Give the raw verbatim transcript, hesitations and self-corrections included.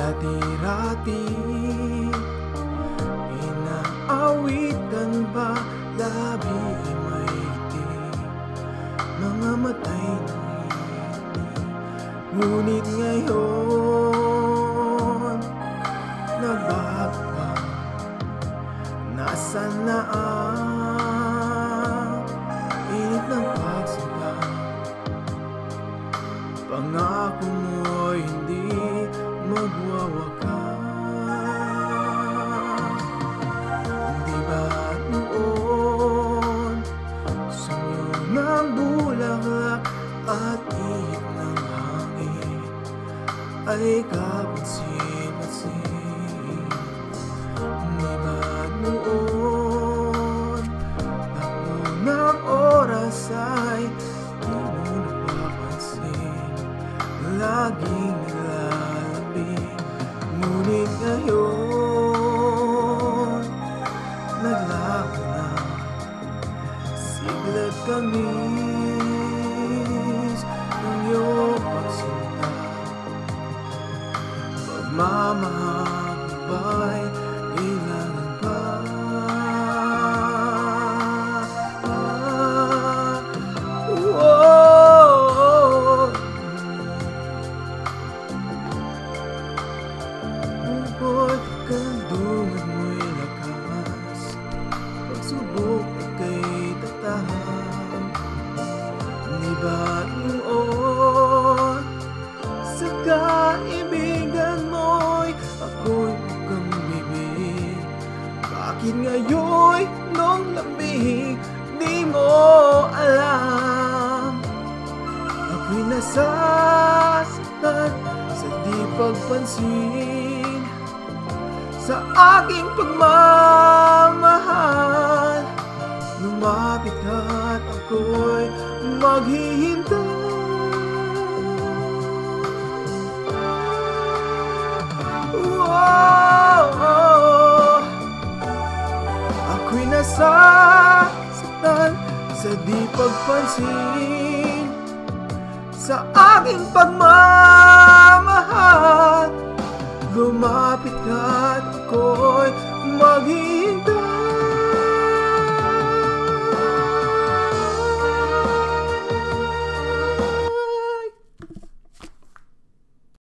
dati-rati inaawitan ba labi maiti, mga matay na ngiti. Ngunit ngayon nagbago ka, nasan na ang init ng pagsimba? Pangako mo'y hindi magwawakas. Di ba noon sunyo ng bulaklak at ihip ng hangin ay kapansin-pansin? Di ba noon takbo ng oras ay di mo napapansin, laging naglalapit? Ngunit ngayon naglaho na, siglat kamis ng iyong pagsinta. Pagmamahal ba'y kailangan pa? Ah, oh, bukod kandungan mo'y lakas, pagsubok ika'y tatahak. Di ba noon sa kaibigan mo'y ako'y mukhang bibig? Bakit ngayon'y nung lamig di mo alam? Ako'y nasasaktan sa di pagpansin sa aking pagmamahal. Lumapit ka't ako'y maghihintay. Oh, ako'y nasasaktan sa di pagpansin sa aking pagmamahal.